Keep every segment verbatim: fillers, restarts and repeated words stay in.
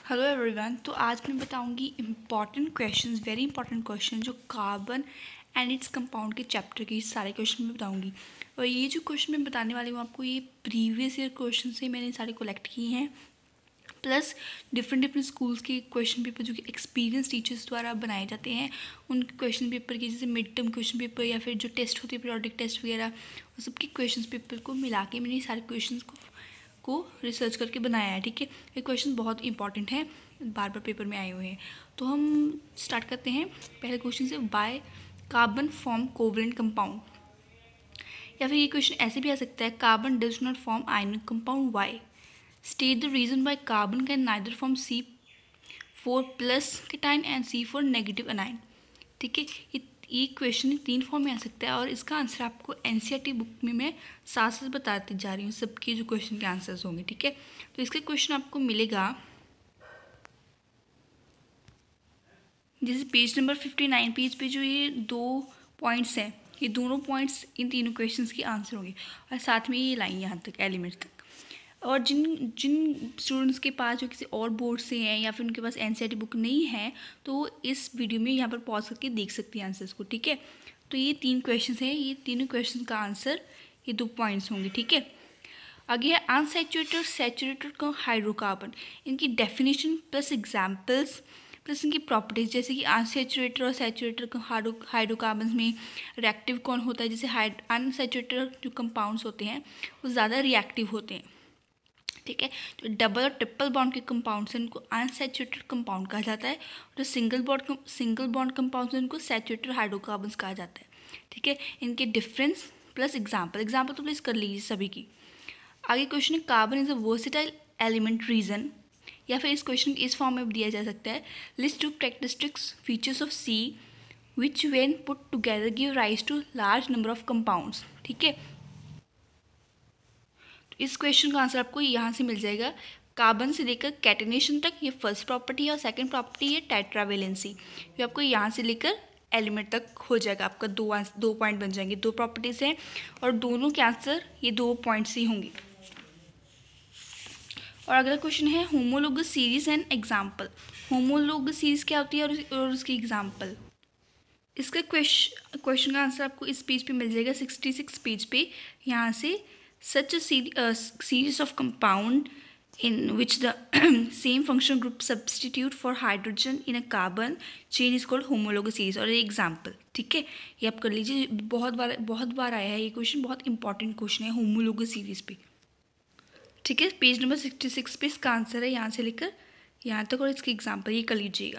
Hello everyone. तो आज मैं बताऊंगी important questions, very important question जो कार्बन एंड इट्स कंपाउंड के चैप्टर के सारे क्वेश्चन मैं बताऊंगी। और ये जो क्वेश्चन मैं बताने वाली हूँ आपको, ये प्रीवियस ईयर क्वेश्चन से मैंने सारे कलेक्ट किए हैं, प्लस डिफरेंट डिफरेंट स्कूल्स के क्वेश्चन पेपर जो कि एक्सपीरियंस टीचर्स द्वारा बनाए जाते हैं, उन क्वेश्चन पेपर के जैसे मिड टर्म क्वेश्चन पेपर या फिर जो टेस्ट होते हैं पीरियोडिक टेस्ट वगैरह, उन सबके क्वेश्चन पेपर को मिला के मैंने सारे क्वेश्चन को को रिसर्च करके बनाया है। ठीक है, ये क्वेश्चन बहुत इंपॉर्टेंट है, बार बार पेपर में आए हुए हैं। तो हम स्टार्ट करते हैं पहले क्वेश्चन से। By carbon form covalent compound, या फिर ये क्वेश्चन ऐसे भी आ सकता है, carbon does not form ionic compound why. State the reason why carbon can neither form C four plus cation and C four negative anion. ठीक है, ये ये क्वेश्चन तीन फॉर्म में आ सकता है और इसका आंसर आपको एनसीईआरटी बुक में मैं साथ साथ बताती जा रही हूँ सबके जो क्वेश्चन के आंसर्स होंगे। ठीक है, तो इसका क्वेश्चन आपको मिलेगा जैसे page number fifty nine page पे जो ये दो पॉइंट्स हैं, ये दोनों पॉइंट्स इन तीनों क्वेश्चंस के आंसर होंगे और साथ में ये लाइन यहाँ तक एलिमेंट तक। और जिन जिन स्टूडेंट्स के पास जो किसी और बोर्ड से हैं या फिर उनके पास एनसीईआरटी बुक नहीं है, तो वो इस वीडियो में यहाँ पर पॉज करके देख सकती हैं आंसर्स को। ठीक है, तो ये तीन क्वेश्चंस हैं, ये तीनों क्वेश्चन का आंसर ये दो पॉइंट्स होंगे। ठीक है, आगे है अनसैचुरेटेड और सैचुरेटेड का हाइड्रोकार्बन, इनकी डेफिनेशन प्लस एग्जाम्पल्स प्लस इनकी प्रॉपर्टीज, जैसे कि अनसैचुरेटेड और सैचुरेटेड हाइड्रोकार्बन में रिएक्टिव कौन होता है। जैसे हाइड अनसैचुरेटेड जो कंपाउंड्स होते हैं वो ज़्यादा रिएक्टिव होते हैं। ठीक है, जो डबल और ट्रिपल बॉन्ड के कंपाउंड्स हैं उनको अनसैचुरेटेड कंपाउंड कहा जाता है, और जो single bond single bond compounds हैं उनको सैचुरेटेड हाइड्रोकार्बन्स कहा जाता है। ठीक है, इनके डिफरेंस प्लस एग्जाम्पल एग्जाम्पल तो प्लीज कर लीजिए सभी की। आगे क्वेश्चन है, carbon is a versatile element reason, या फिर इस क्वेश्चन इस फॉर्म में दिया जा सकता है, list two characteristics features of C which when put together give rise to large number of compounds. ठीक है, इस क्वेश्चन का आंसर आपको यहाँ से मिल जाएगा। कार्बन से लेकर कैटेनेशन तक ये फर्स्ट प्रॉपर्टी है और सेकंड प्रॉपर्टी है टेट्रावेलेंसी, ये आपको यहाँ से लेकर एलिमेंट तक हो जाएगा। आपका दो दो पॉइंट बन जाएंगे, दो प्रॉपर्टीज हैं और दोनों के आंसर ये दो पॉइंट्स ही होंगे। और अगला क्वेश्चन है homologous series and example. Homologous series क्या होती है और उसकी एग्जाम्पल। इसका क्वेश्चन क्वेश्चन का आंसर आपको इस पेज पे मिल जाएगा, सिक्सटी सिक्स पेज पे। यहाँ से such a uh, series of compound in which the same functional group substitute for hydrogen in a carbon chain is called homologous series। और ये एग्जाम्पल, ठीक है, ये आप कर लीजिए, बहुत बार बहुत बार आया है ये क्वेश्चन, बहुत इंपॉर्टेंट क्वेश्चन है होमोलोगस सीरीज पे। ठीक है, पेज नंबर सिक्सटी सिक्स पे इसका आंसर है यहाँ से लेकर यहाँ तक, और इसके एग्जाम्पल ये कर लीजिएगा।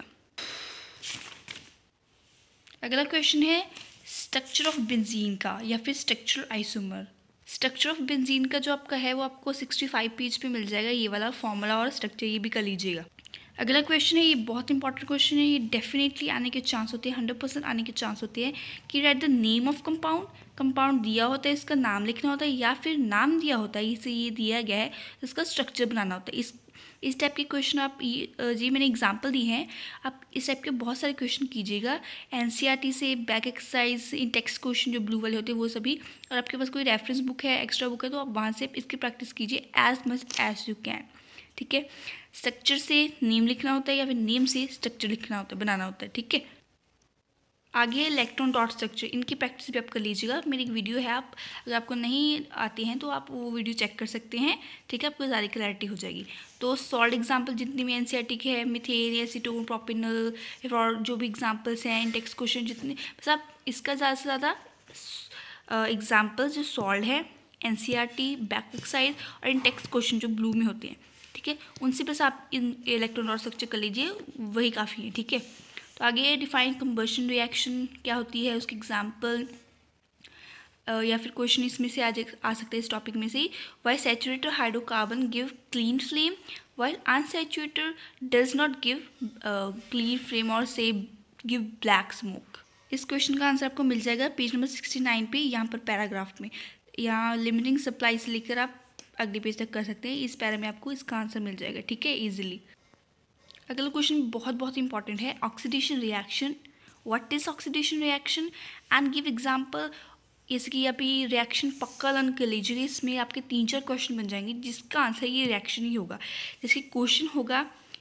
अगला क्वेश्चन है स्ट्रक्चर ऑफ बेंजीन का या फिर structural isomer. Structure of benzene का जो आपका है वो आपको सिक्सटी फाइव पेज पे मिल जाएगा, ये वाला फॉर्मूला और स्ट्रक्चर ये भी कर लीजिएगा। अगला क्वेश्चन है, ये बहुत इंपॉर्टेंट क्वेश्चन है, ये डेफिनेटली आने के चांस होते हैं, हंड्रेड परसेंट आने के चांस होते हैं कि write the name of compound. Compound दिया होता है, इसका नाम लिखना होता है, या फिर नाम दिया होता है, इसे ये दिया गया है, इसका स्ट्रक्चर बनाना होता है। इस इस टाइप के क्वेश्चन आप ये जी मैंने एग्जांपल दी हैं, आप इस टाइप के बहुत सारे क्वेश्चन कीजिएगा एनसीईआरटी से, back exercise, in text question जो ब्लू वाले होते हैं वो सभी। और आपके पास कोई रेफरेंस बुक है, एक्स्ट्रा बुक है, तो आप वहाँ से इसकी प्रैक्टिस कीजिए as much as you can. ठीक है, स्ट्रक्चर से नेम लिखना होता है या फिर नेम से स्ट्रक्चर लिखना होता है, बनाना होता है। ठीक है, आगे है इलेक्ट्रॉन डॉट स्ट्रक्चर, इनकी प्रैक्टिस भी आप कर लीजिएगा। मेरी एक वीडियो है, आप अगर आपको नहीं आती हैं तो आप वो वीडियो चेक कर सकते हैं। ठीक है, आपको ज़्यादा क्लैरिटी हो जाएगी। तो सॉल्ट एग्जांपल जितने भी एनसीईआरटी के हैं, मिथेन, एसीटोन, प्रोपिनल, और जो भी एग्जांपल्स हैं, इंटेक्स क्वेश्चन जितने, बस आप इसका ज़्यादा से ज़्यादा एग्जाम्पल जो सॉल्ट है, एनसीईआरटी, बैक एक्सरसाइज और इंटेक्स क्वेश्चन जो ब्लू में होते हैं, ठीक है, उनसे बस आप इन इलेक्ट्रॉन डॉट स्ट्रक्चर कर लीजिए, वही काफ़ी है। ठीक है, तो आगे डिफाइन कंबशन रिएक्शन क्या होती है, उसके एग्जाम्पल, या फिर क्वेश्चन इसमें से आ आ सकते हैं इस टॉपिक में से ही। Why saturated hydrocarbon give clean flame while unsaturated does not give clean flame और से गिव ब्लैक स्मोक। इस क्वेश्चन का आंसर आपको मिल जाएगा पेज नंबर सिक्सटी नाइन पे, यहाँ पर पैराग्राफ में। यहाँ लिमिटिंग सप्लाई से लेकर आप अगले पेज तक कर सकते हैं, इस पैरा में आपको इसका आंसर मिल जाएगा। ठीक है, ईजिली। अगला क्वेश्चन बहुत बहुत इंपॉर्टेंट है, oxidation reaction. What is oxidation reaction and give example. जैसे कि अभी रिएक्शन पक्का लर्न कर लीजिए, इसमें आपके तीन चार क्वेश्चन बन जाएंगे जिसका आंसर ये रिएक्शन ही होगा। जैसे क्वेश्चन होगा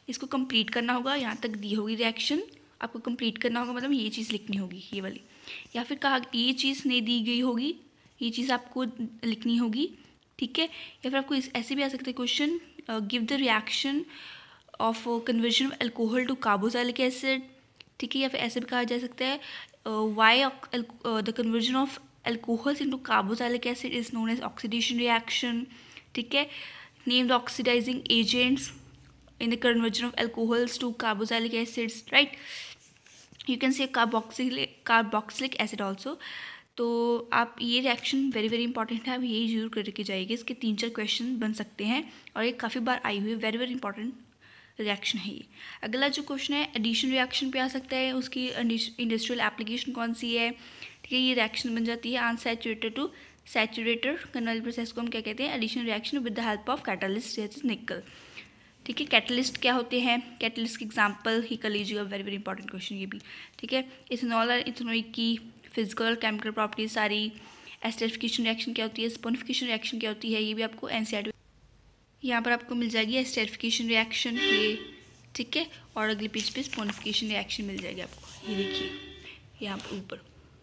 इसको कंप्लीट करना होगा, यहाँ तक दी होगी रिएक्शन, आपको कंप्लीट करना होगा, मतलब ये चीज़ लिखनी होगी ये वाली। या फिर कहा ये चीज़ नहीं दी गई होगी, ये चीज़ आपको लिखनी होगी, ठीक है। या फिर आपको इस ऐसे भी आ सकता है question, give the reaction of conversion of alcohol to carboxylic acid, ठीक है। या फिर ऐसे भी कहा जा सकता है why the conversion of alcohols into carboxylic acid is known as oxidation reaction, ठीक है। Name the oxidising agents in the conversion of alcohols to carboxylic acids, right? You can say carboxylic carboxylic acid also. तो आप ये reaction very very important है, आप यही जरूर करके जाइएगा। इसके तीन चार क्वेश्चन बन सकते हैं और ये काफ़ी बार आई हुई वेरी वेरी इंपॉर्टेंट रिएक्शन है ये। अगला जो क्वेश्चन है एडिशन रिएक्शन पे आ सकता है, उसकी इंडस्ट्रियल एप्लीकेशन कौन सी है, ठीक है। ये रिएक्शन बन जाती है unsaturated to saturated conversion process को हम क्या कहते हैं, addition reaction with the help of catalyst जैसे निकल, ठीक है। कैटलिस्ट क्या होते हैं, कैटलिस्ट की एग्जांपल ही कर लीजिएगा, वेरी वेरी इंपॉर्टेंट क्वेश्चन ये भी, ठीक है। इथेनॉल और इथेनॉइक की फिजिकल केमिकल प्रॉपर्टीज सारी, एस्टरिफिकेशन रिएक्शन क्या होती है, स्पोनिफिकेशन रिएक्शन क्या होती है, ये भी आपको एनसीईआरटी यहाँ पर आपको मिल जाएगी एस्टरिफिकेशन रिएक्शन ये, ठीक है। और अगले पेज पे स्पोनिफिकेशन रिएक्शन मिल जाएगी आपको, ये देखिए यहाँ पर ऊपर।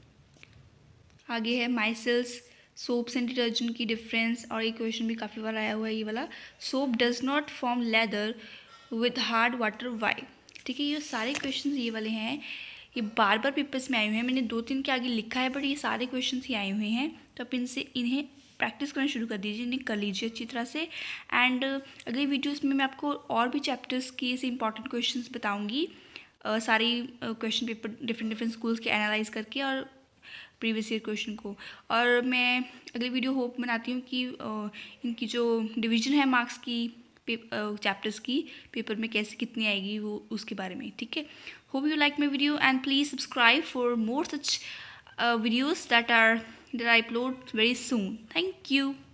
आगे है माइसेल्स सोप्स एंड डिटर्जेंट की डिफरेंस, और ये क्वेश्चन भी काफ़ी बार आया हुआ है ये वाला। Soap does not form lather with hard water why, ठीक है। ये सारे क्वेश्चंस ये वाले हैं, ये बार बार पेपर्स में आए हुए हैं, मैंने दो तीन के आगे लिखा है बट ये सारे क्वेश्चंस ही आए हुए हैं। तो आप इनसे इन्हें प्रैक्टिस करना शुरू कर दीजिए, इन्हें कर लीजिए अच्छी तरह से। एंड अगले वीडियोज़ में मैं आपको और भी चैप्टर्स की ऐसे इंपॉर्टेंट क्वेश्चन बताऊँगी, सारी question paper different different schools के एनालाइज करके और प्रीवियस ईयर क्वेश्चन को। और मैं अगली वीडियो होप बनाती हूँ कि इनकी जो डिवीजन है मार्क्स की चैप्टर्स की पेपर में कैसे कितनी आएगी वो उसके बारे में, ठीक है। Hope you like my video and please subscribe for more such videos that are that I upload very soon. Thank you.